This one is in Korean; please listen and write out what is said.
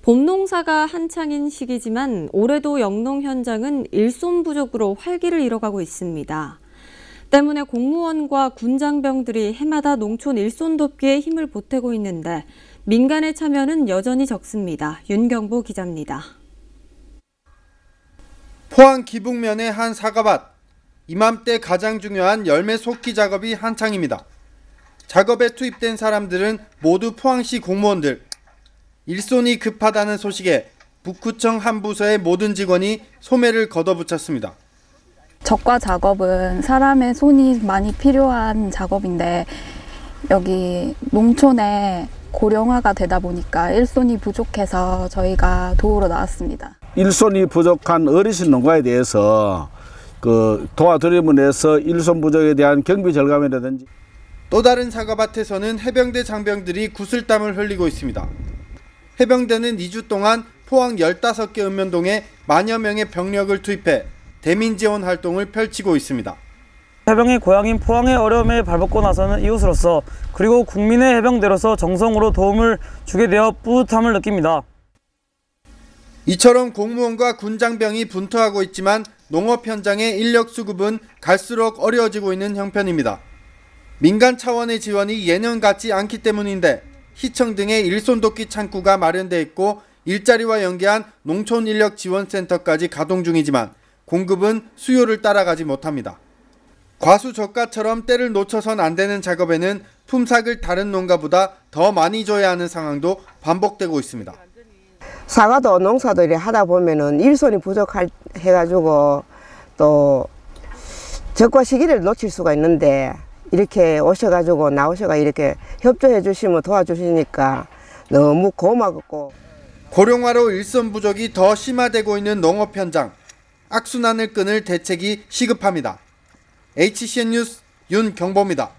봄 농사가 한창인 시기지만 올해도 영농 현장은 일손 부족으로 활기를 잃어가고 있습니다. 때문에 공무원과 군장병들이 해마다 농촌 일손 돕기에 힘을 보태고 있는데 민간의 참여는 여전히 적습니다. 윤경보 기자입니다. 포항 기북면의 한 사과밭. 이맘때 가장 중요한 열매 속기 작업이 한창입니다. 작업에 투입된 사람들은 모두 포항시 공무원들. 일손이 급하다는 소식에 북구청 한 부서의 모든 직원이 소매를 걷어붙였습니다. 적과 작업은 사람의 손이 많이 필요한 작업인데 여기 농촌에 고령화가 되다 보니까 일손이 부족해서 저희가 도우러 나왔습니다. 일손이 부족한 어르신 농가에 대해서 도와드림을 해서 일손 부족에 대한 경비 절감이라든지. 또 다른 사과밭에서는 해병대 장병들이 구슬땀을 흘리고 있습니다. 해병대는 2주 동안 포항 15개 읍면동에 만여 명의 병력을 투입해 대민 지원 활동을 펼치고 있습니다. 해병의 고향인 포항의 어려움에 발벗고 나서는 이웃으로서 그리고 국민의 해병대로서 정성으로 도움을 주게 되어 뿌듯함을 느낍니다. 이처럼 공무원과 군장병이 분투하고 있지만 농업 현장의 인력 수급은 갈수록 어려워지고 있는 형편입니다. 민간 차원의 지원이 예년 같지 않기 때문인데 시청 등의 일손 돕기 창구가 마련돼 있고 일자리와 연계한 농촌 인력 지원센터까지 가동 중이지만 공급은 수요를 따라가지 못합니다. 과수저가처럼 때를 놓쳐선 안 되는 작업에는 품삯을 다른 농가보다 더 많이 줘야 하는 상황도 반복되고 있습니다. 사과도 농사도 이렇게 하다 보면은 일손이 부족해가지고 또 적과 시기를 놓칠 수가 있는데 이렇게 오셔가지고 나오셔가 이렇게 협조해 주시면 도와주시니까 너무 고맙고. 고령화로 일손 부족이 더 심화되고 있는 농업 현장. 악순환을 끊을 대책이 시급합니다. HCN 뉴스 윤경보입니다.